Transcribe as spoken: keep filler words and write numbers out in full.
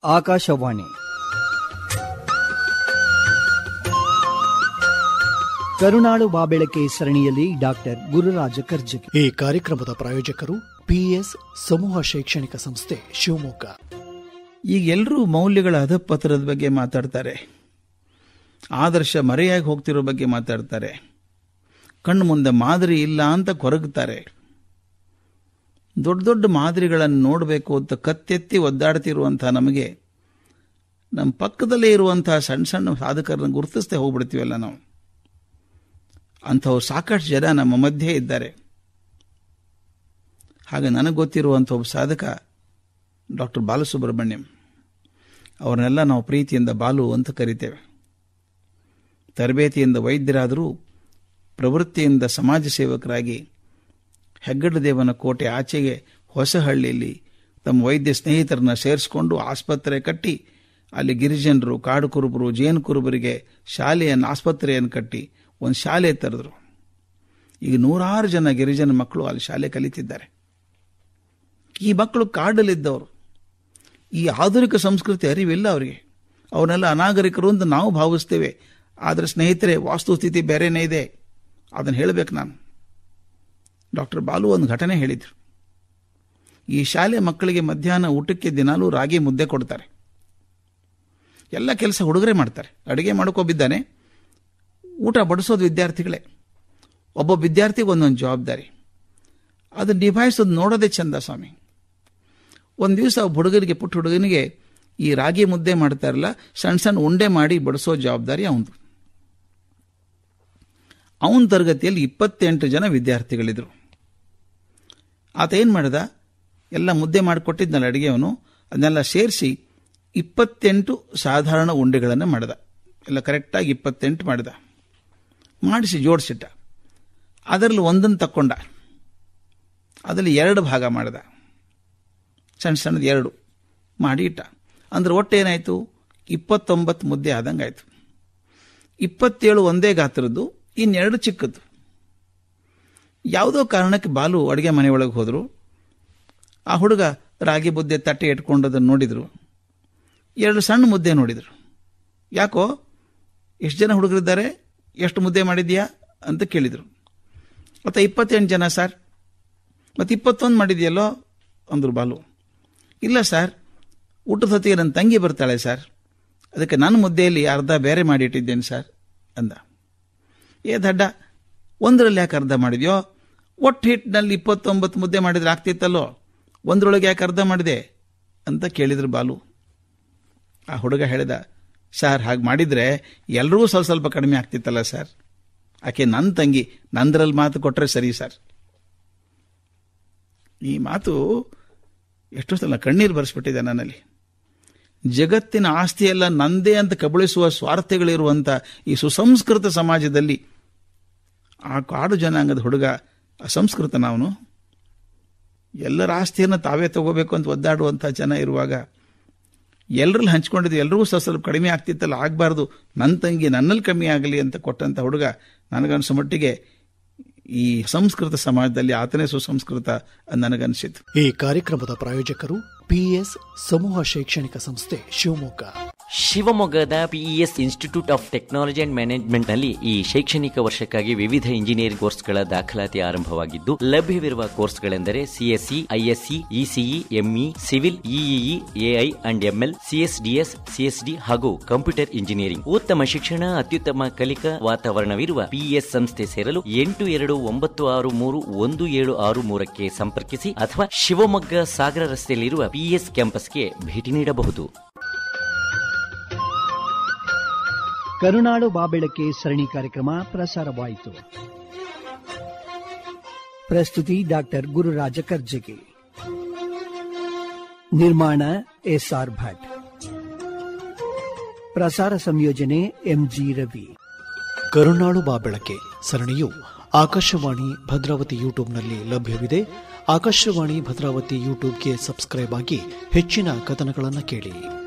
ಆಕಾಶವಾಣಿ ಕರುನಾಳು ಬಾಬೆಳಕೆ ಸರಣಿಯಲ್ಲಿ ಡಾಕ್ಟರ್ ಗುರುರಾಜ ಕರ್ಜಗಿ. ಈ ಕಾರ್ಯಕ್ರಮದ ಪ್ರಾಯೋಜಕರು ಪಿಎಸ್ ಸಮೂಹ ಶೈಕ್ಷಣಿಕ ಸಂಸ್ಥೆ ಶಿವಮೊಗ್ಗ. ಈಗ ಎಲ್ಲರೂ ಮೌಲ್ಯಗಳ ಅಧಪತನದ ಬಗ್ಗೆ ಮಾತಾಡ್ತಾರೆ, ಆದರ್ಶ ಮರೆಯಾಗಿ ಹೋಗ್ತಿರೋ ಬಗ್ಗೆ ಮಾತಾಡ್ತಾರೆ, ಕಣ್ಣು ಮುಂದೆ ಮಾದರಿ ಇಲ್ಲ ಅಂತ ಕೊರಗುತ್ತಾರೆ. ದೊಡ್ಡ ದೊಡ್ಡ ಮಾದರಿಗಳನ್ನು ನೋಡಬೇಕು ಅಂತ ಕತ್ತೆತ್ತಿ ಒದ್ದಾಡ್ತಿರುವಂತಹ ನಮಗೆ ನಮ್ಮ ಪಕ್ಕದಲ್ಲೇ ಇರುವಂತಹ ಸಣ್ಣ ಸಣ್ಣ ಸಾಧಕರನ್ನು ಗುರುತಿಸ್ತೇ ಹೋಗ್ಬಿಡ್ತೀವಲ್ಲ ನಾವು. ಅಂಥವ್ರು ಸಾಕಷ್ಟು ಜನ ನಮ್ಮ ಮಧ್ಯೆ ಇದ್ದಾರೆ. ಹಾಗೆ ನನಗೆ ಗೊತ್ತಿರುವಂಥ ಒಬ್ಬ ಸಾಧಕ ಡಾಕ್ಟರ್ ಬಾಲಸುಬ್ರಹ್ಮಣ್ಯಂ. ಅವ್ರನ್ನೆಲ್ಲ ನಾವು ಪ್ರೀತಿಯಿಂದ ಬಾಲು ಅಂತ ಕರಿತೇವೆ. ತರಬೇತಿಯಿಂದ ವೈದ್ಯರಾದರೂ ಪ್ರವೃತ್ತಿಯಿಂದ ಸಮಾಜ ಸೇವಕರಾಗಿ ಹೆಗ್ಗಡದೇವನ ಕೋಟೆ ಆಚೆಗೆ ಹೊಸಹಳ್ಳಿಯಲ್ಲಿ ತಮ್ಮ ವೈದ್ಯ ಸ್ನೇಹಿತರನ್ನ ಸೇರಿಸಿಕೊಂಡು ಆಸ್ಪತ್ರೆ ಕಟ್ಟಿ ಅಲ್ಲಿ ಗಿರಿಜನರು, ಕಾಡು ಕುರುಬರು, ಜೇನು ಕುರುಬರಿಗೆ ಶಾಲೆಯನ್ನು, ಆಸ್ಪತ್ರೆಯನ್ನು ಕಟ್ಟಿ ಒಂದು ಶಾಲೆ ತೆರೆದರು. ಈಗ ನೂರಾರು ಜನ ಗಿರಿಜನ ಮಕ್ಕಳು ಅಲ್ಲಿ ಶಾಲೆ ಕಲಿತಿದ್ದಾರೆ. ಈ ಮಕ್ಕಳು ಕಾಡಲ್ಲಿದ್ದವರು. ಈ ಆಧುನಿಕ ಸಂಸ್ಕೃತಿ ಅರಿವಿಲ್ಲ ಅವರಿಗೆ. ಅವನ್ನೆಲ್ಲ ಅನಾಗರಿಕರು ಅಂತ ನಾವು ಭಾವಿಸ್ತೇವೆ. ಆದರೆ ಸ್ನೇಹಿತರೆ, ವಾಸ್ತುಸ್ಥಿತಿ ಬೇರೆನೇ ಇದೆ. ಅದನ್ನು ಹೇಳಬೇಕು ನಾನು. ಡಾಕ್ಟರ್ ಬಾಲು ಒಂದು ಘಟನೆ ಹೇಳಿದರು. ಈ ಶಾಲೆ ಮಕ್ಕಳಿಗೆ ಮಧ್ಯಾಹ್ನ ಊಟಕ್ಕೆ ದಿನಾಲೂ ರಾಗಿ ಮುದ್ದೆ ಕೊಡ್ತಾರೆ. ಎಲ್ಲ ಕೆಲಸ ಹುಡುಗರೇ ಮಾಡ್ತಾರೆ. ಅಡುಗೆ ಮಾಡ್ಕೊಬಿದ್ದಾನೆ, ಊಟ ಬಡಿಸೋದು ವಿದ್ಯಾರ್ಥಿಗಳೇ. ಒಬ್ಬ ವಿದ್ಯಾರ್ಥಿಗೆ ಒಂದೊಂದು ಜವಾಬ್ದಾರಿ. ಅದನ್ನು ನಿಭಾಯಿಸೋದು ನೋಡೋದೇ ಚಂದ ಸ್ವಾಮಿ. ಒಂದು ದಿವಸ ಒಬ್ಬ ಹುಡುಗನಿಗೆ, ಪುಟ್ಟ ಹುಡುಗನಿಗೆ ಈ ರಾಗಿ ಮುದ್ದೆ ಮಾಡ್ತಾರಲ್ಲ, ಸಣ್ಣ ಸಣ್ಣ ಉಂಡೆ ಮಾಡಿ ಬಡಿಸೋ ಜವಾಬ್ದಾರಿ ಅವನದು. ಅವನ ತರಗತಿಯಲ್ಲಿ ಇಪ್ಪತ್ತೆಂಟು ಜನ ವಿದ್ಯಾರ್ಥಿಗಳಿದ್ರು. ಆತ ಏನು ಮಾಡಿದ, ಎಲ್ಲ ಮುದ್ದೆ ಮಾಡಿಕೊಟ್ಟಿದ್ನಲ್ಲ ಅಡುಗೆಯವನು, ಅದನ್ನೆಲ್ಲ ಸೇರಿಸಿ ಇಪ್ಪತ್ತೆಂಟು ಸಾಧಾರಣ ಉಂಡೆಗಳನ್ನು ಮಾಡಿದ. ಎಲ್ಲ ಕರೆಕ್ಟಾಗಿ ಇಪ್ಪತ್ತೆಂಟು ಮಾಡಿದ. ಮಾಡಿಸಿ ಜೋಡಿಸಿಟ್ಟ. ಅದರಲ್ಲಿ ಒಂದನ್ನು ತಕ್ಕೊಂಡ, ಅದರಲ್ಲಿ ಎರಡು ಭಾಗ ಮಾಡಿದ, ಸಣ್ಣ ಸಣ್ಣದು ಎರಡು ಮಾಡಿ ಇಟ್ಟ. ಅಂದ್ರೆ ಒಟ್ಟು ಏನಾಯಿತು, ಇಪ್ಪತ್ತೊಂಬತ್ತು ಮುದ್ದೆ ಆದಂಗೆ ಆಯಿತು. ಇಪ್ಪತ್ತೇಳು ಒಂದೇ ಗಾತ್ರದ್ದು, ಇನ್ನೆರಡು ಚಿಕ್ಕದ್ದು. ಯಾವುದೋ ಕಾರಣಕ್ಕೆ ಬಾಲು ಅಡುಗೆ ಮನೆಯೊಳಗೆ ಹೋದರು. ಆ ಹುಡುಗ ರಾಗಿ ಮುದ್ದೆ ತಟ್ಟೆ ಇಟ್ಕೊಂಡದನ್ನು ನೋಡಿದರು. ಎರಡು ಸಣ್ಣ ಮುದ್ದೆ ನೋಡಿದರು. ಯಾಕೋ, ಎಷ್ಟು ಜನ ಹುಡುಗರಿದ್ದಾರೆ, ಎಷ್ಟು ಮುದ್ದೆ ಮಾಡಿದ್ಯಾ ಅಂತ ಕೇಳಿದರು. ಮತ್ತು ಇಪ್ಪತ್ತೆಂಟು ಜನ ಸರ್. ಮತ್ತು ಇಪ್ಪತ್ತೊಂದು ಮಾಡಿದೆಯಲ್ಲೋ ಅಂದರು ಬಾಲು. ಇಲ್ಲ ಸರ್, ಊಟದ ಹೊತ್ತಿಗೆ ನನ್ನ ತಂಗಿ ಬರ್ತಾಳೆ ಸರ್, ಅದಕ್ಕೆ ನನ್ನ ಮುದ್ದೆಯಲ್ಲಿ ಅರ್ಧ ಬೇರೆ ಮಾಡಿ ಇಟ್ಟಿದ್ದೇನೆ ಸರ್ ಅಂದ. ಏ ದಡ್ಡ, ಒಂದರಲ್ಲಿ ಯಾಕೆ ಅರ್ಧ ಮಾಡಿದ್ಯೋ? ಒಟ್ಟು ಹಿಟ್ಟಿನಲ್ಲಿ ಇಪ್ಪತ್ತೊಂಬತ್ತು ಮುದ್ದೆ ಮಾಡಿದ್ರೆ ಆಗ್ತಿತ್ತಲ್ಲೋ, ಒಂದರೊಳಗೆ ಯಾಕೆ ಅರ್ಧ ಮಾಡಿದೆ ಅಂತ ಕೇಳಿದ್ರು ಬಾಲು. ಆ ಹುಡುಗ ಹೇಳಿದ, ಸರ್ ಹಾಗೆ ಮಾಡಿದರೆ ಎಲ್ಲರಿಗೂ ಸ್ವಲ್ಪ ಸ್ವಲ್ಪ ಕಡಿಮೆ ಆಗ್ತಿತ್ತಲ್ಲ ಸರ್, ಆಕೆ ನನ್ನ ತಂಗಿ, ನಂದರಲ್ಲಿ ಮಾತು ಕೊಟ್ಟರೆ ಸರಿ ಸರ್. ಈ ಮಾತು ಎಷ್ಟೋ ಸಲ ಕಣ್ಣೀರು ಬರೆಸ್ಬಿಟ್ಟಿದೆ ನನ್ನಲ್ಲಿ. ಜಗತ್ತಿನ ಆಸ್ತಿಯೆಲ್ಲ ನಂದೇ ಅಂತ ಕಬಳಿಸುವ ಸ್ವಾರ್ಥಗಳಿರುವಂಥ ಈ ಸುಸಂಸ್ಕೃತ ಸಮಾಜದಲ್ಲಿ ಆ ಕಾಡು ಜನಾಂಗದ ಹುಡುಗ ಅಸಂಸ್ಕೃತ. ನಾವು ಎಲ್ಲರ ಆಸ್ತಿಯನ್ನು ತಾವೇ ತಗೋಬೇಕು ಅಂತ ಒದ್ದಾಡುವಂಥ ಜನ ಇರುವಾಗ, ಎಲ್ಲರಲ್ಲಿ ಹಂಚ್ಕೊಂಡಿದ್ದು ಎಲ್ರಿಗೂ ಸ್ವಲ್ಪ ಸ್ವಲ್ಪ ಕಡಿಮೆ ಆಗ್ತಿತ್ತಲ್ಲ, ಆಗಬಾರ್ದು, ನನ್ನ ತಂಗಿ ನನ್ನಲ್ಲಿ ಕಮ್ಮಿ ಆಗಲಿ ಅಂತ ಕೊಟ್ಟಂಥ ಹುಡುಗ ನನಗನ್ಸೋ ಮಟ್ಟಿಗೆ ಈ ಸಂಸ್ಕೃತ ಸಮಾಜದಲ್ಲಿ ಆತನೇ ಸುಸಂಸ್ಕೃತ ನನಗನ್ಸಿತ್ತು. ಈ ಕಾರ್ಯಕ್ರಮದ ಪ್ರಾಯೋಜಕರು ಪಿಎಸ್ ಸಮೂಹ ಶೈಕ್ಷಣಿಕ ಸಂಸ್ಥೆ ಶಿವಮೊಗ್ಗ. ಶಿವಮೊಗ್ಗದ PES institute of technology and management ನಲ್ಲಿ ಈ ಶೈಕ್ಷಣಿಕ ವರ್ಷಕ್ಕಾಗಿ ವಿವಿಧ ಇಂಜಿನಿಯರಿಂಗ್ ಕೋರ್ಸ್ಗಳ ದಾಖಲಾತಿ ಆರಂಭವಾಗಿದ್ದು, ಲಭ್ಯವಿರುವ ಕೋರ್ಸ್ಗಳೆಂದರೆ CSE, ISE, ECE, ME, civil, EEE, AI and ML, CSDS, CSD ಹಾಗೂ ಕಂಪ್ಯೂಟರ್ ಇಂಜಿನಿಯರಿಂಗ್. ಉತ್ತಮ ಶಿಕ್ಷಣ, ಅತ್ಯುತ್ತಮ ಕಲಿಕಾ ವಾತಾವರಣವಿರುವ ಪಿಇಎಸ್ ಸಂಸ್ಥೆ ಸೇರಲು ಎಂಟು ಎರಡು ಒಂಬತ್ತು ಆರು ಮೂರು ಒಂದು ಏಳು ಆರು ಮೂರಕ್ಕೆ ಸಂಪರ್ಕಿಸಿ ಅಥವಾ ಶಿವಮೊಗ್ಗ ಸಾಗರ ರಸ್ತೆಯಲ್ಲಿರುವ ಪಿಇಎಸ್ ಕ್ಯಾಂಪಸ್ಗೆ ಭೇಟಿ ನೀಡಬಹುದು. ಕರುನಾಳು ಬಾಬೆಳಕೆ ಸರಣಿ ಕಾರ್ಯಕ್ರಮ ಪ್ರಸಾರವಾಯಿತು. ಪ್ರಸ್ತುತಿ ಡಾಕ್ಟರ್ ಗುರುರಾಜ ಕರ್ಜಗಿ. ನಿರ್ಮಾಣ ಎಸ್ಆರ್ ಭಟ್. ಪ್ರಸಾರ ಸಂಯೋಜನೆ ಎಂಜಿ ರವಿ. ಕರುನಾಳು ಬಾಬೆಳಕೆ ಸರಣಿಯು ಆಕಾಶವಾಣಿ ಭದ್ರಾವತಿ ಯೂಟ್ಯೂಬ್ನಲ್ಲಿ ಲಭ್ಯವಿದೆ. ಆಕಾಶವಾಣಿ ಭದ್ರಾವತಿ ಯೂಟ್ಯೂಬ್ಗೆ ಸಬ್ಸ್ಕ್ರೈಬ್ ಆಗಿ ಹೆಚ್ಚಿನ ಕಥನಗಳನ್ನು ಕೇಳಿ.